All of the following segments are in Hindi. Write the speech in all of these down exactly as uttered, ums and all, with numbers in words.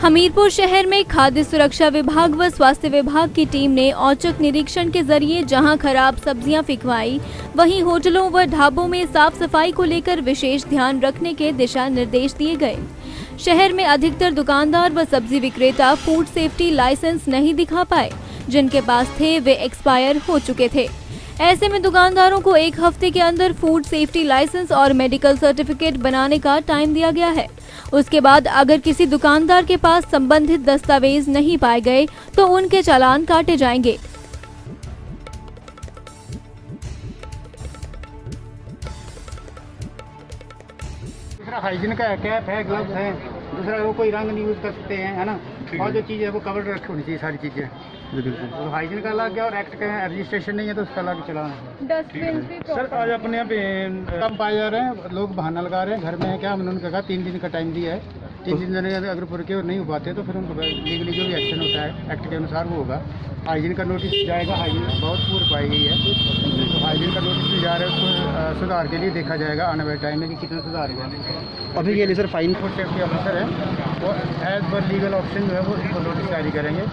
हमीरपुर शहर में खाद्य सुरक्षा विभाग व स्वास्थ्य विभाग की टीम ने औचक निरीक्षण के जरिए जहां खराब सब्जियां फिकवाई, वहीं होटलों व ढाबों में साफ सफाई को लेकर विशेष ध्यान रखने के दिशा निर्देश दिए गए। शहर में अधिकतर दुकानदार व सब्जी विक्रेता फूड सेफ्टी लाइसेंस नहीं दिखा पाए, जिनके पास थे वे एक्सपायर हो चुके थे। ऐसे में दुकानदारों को एक हफ्ते के अंदर फूड सेफ्टी लाइसेंस और मेडिकल सर्टिफिकेट बनाने का टाइम दिया गया है। उसके बाद अगर किसी दुकानदार के पास संबंधित दस्तावेज नहीं पाए गए तो उनके चालान काटे जाएंगे। दूसरा हाइजीन का कैप है, ग्लव्स है, दूसरा वो कोई रंग नहीं यूज कर सकते हैं, है ना। और जो चीज़ें है वो कवर रखी होनी चाहिए सारी चीज़ें। तो हाइजीन का अलग है और एक्ट का रजिस्ट्रेशन नहीं है तो उसका अलग चलाना है। सर आज अपने यहाँ पे कम पाए जा रहे हैं, लोग बहाना लगा रहे हैं, घर में है क्या, उन्होंने कहा तीन दिन का टाइम दिया है, तीन दिन अगर पूरे के नहीं हो पाते तो फिर उनको लीगली जो भी एक्शन होता है एक्ट के अनुसार वो होगा। हाइजीन का नोटिस जाएगा, हाइजीन बहुत पूर्व पाई गई है तो हाइजीन का नोटिस जा रहा है, उसको सुधार के लिए देखा जाएगा आने वाले टाइम में कि कितना सुधार है। अभी ये नहीं sir, fine food safety officer है वो एज पर लीगल ऑप्शन जो है वो इसको नोटिस जारी करेंगे।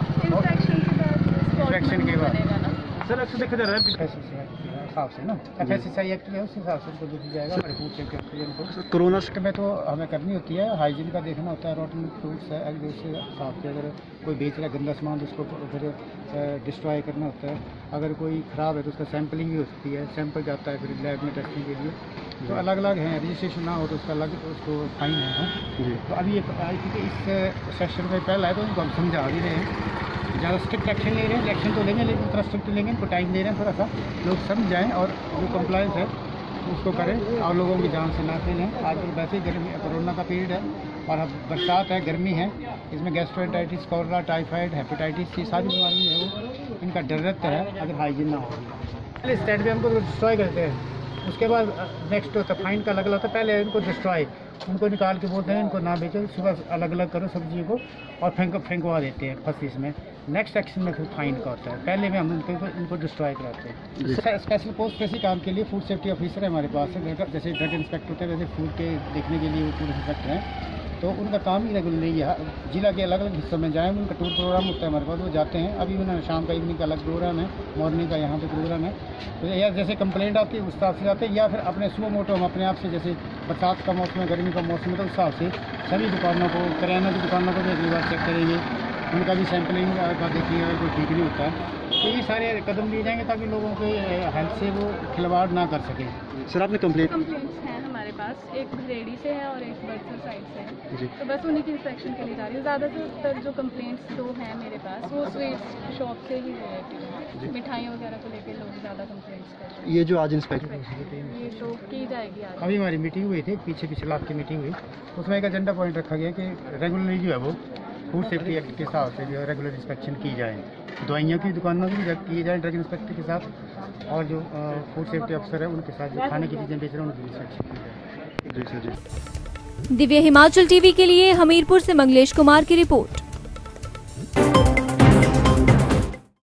इंस्पेक्शन के बाद सर अक्सर देखा जा रहा है हिसाब से ना F S S I act है, उस हिसाब से उनको देखी जाएगा। हमारे फूड सेफ्टी ऑफिसर को कोरोना में तो हमें करनी होती है, हाइजीन का देखना होता है। रोटन फ्रूट्स है अगर उससे हिसाब से अगर कोई बेच रहा है गंदा सामान तो उसको फिर डिस्ट्रॉय करना होता है। अगर कोई ख़राब है तो उसका सैम्पलिंग भी हो सकती है, सैंपल जाता है फिर लैब में टेस्टिंग के लिए। तो अलग अलग हैं, रजिस्ट्रेशन ना हो तो उसका अलग उसको फाइन है जी। तो अभी ये क्योंकि इस सेशन में पहला है तो उनको हम समझा भी रहे हैं, ज़्यादा स्ट्रिक्ट एक्शन ले रहे हैं, एक्शन तो लेंगे लेकिन उतना स्ट्रिक्ट लेंगे, इनको टाइम दे रहे हैं थोड़ा सा, लोग समझ जाएँ और जो कंप्लायंस है उसको करें और लोगों की जान से ना खेलें। आजकल वैसे ही गर्मी कोरोना का पीरियड है और अब बरसात है, गर्मी है, इसमें गैस्ट्रोएंटाइटिस, कोलेरा, टाइफाइड, हेपेटाइटिस ये सारी बीमारी है वो इनका डर रहता है अगर हाइजीन ना हो। पहले स्टेट पे हमको डिस्ट्रॉय करते हैं, उसके बाद नेक्स्ट होता है फाइन का अलग होता है। पहले इनको डिस्ट्रॉय उनको निकाल के बोलते हैं इनको ना बेचो, सुबह अलग अलग करो सब्जी को और फेंक फेंकवा देते हैं फर्स्ट इसमें। नेक्स्ट एक्शन में फिर फाइन का होता है, पहले में हम इनको इनको डिस्ट्रॉय कराते हैं। स्पेशल पोस्ट किसी काम के लिए फूड सेफ्टी ऑफिसर है हमारे पास है, जैसे ड्रग इंस्पेक्टर होते हैं वैसे फूड के देखने के लिए वो फूड इंस्पेक्टर हैं। तो उनका काम ही रेगुलरली है, जिला के अलग अलग हिस्सों में जाएँ, उनका टूर प्रोग्राम होता है हमारे पास, वो जाते हैं। अभी उन्होंने शाम का इवनिंग का अलग प्रोग्राम है, मॉर्निंग का यहाँ पे प्रोग्राम है। तो या जैसे कंप्लेंट आती है उस हिसाब से जाते हैं या फिर अपने सुबह मोटो हम अपने आप से, जैसे बरसात का मौसम है, गर्मी का मौसम है तो उस हिसाब से सभी दुकानों को, किराना की दुकानों को भी अगली बार चेक करेंगे, उनका भी सैम्पलिंग का देखिए अगर कोई ठीक नहीं होता है तो ये सारे कदम लिए जाएंगे ताकि लोगों के हेल्थ से वो खिलवाड़ ना कर सकें। सर आपने कंप्लेंट कंप्लेंट्स हैं हमारे पास, एक भरेड़ी से है और एक बर्सर साइड से है, तो बस उन्हीं की इंस्पेक्शन के लिए जा रही हूँ। ज़्यादातर जो कंप्लेंट्स दो हैं मेरे पास वो स्वीट शॉप से ही रिलेटेड है, मिठाइयों वगैरह को लेकर लोग ज़्यादा कंप्लेंट्स कर रहे हैं। ये जो आज इंस्पेक्शन ये तो की जाएगी आज। अभी हमारी मीटिंग हुई थी, पीछे पिछले लाख की मीटिंग हुई, उसमें एक एजेंडा पॉइंट रखा गया कि रेगुलरली जो है वो फूड सेफ्टी एक्ट के हिसाब से जो है रेगुलर इंस्पेक्शन की जाए, दवाइयों की दुकानों की भी की जाए ड्रग इंस्पेक्टर के साथ, और जो फूड सेफ्टी अफसर है उनके साथ जो खाने की चीज़ें बेच रहे हैं उनकी इंस्पेक्शन की जाए। दिव्य हिमाचल टीवी के लिए हमीरपुर से मंगलेश कुमार की रिपोर्ट।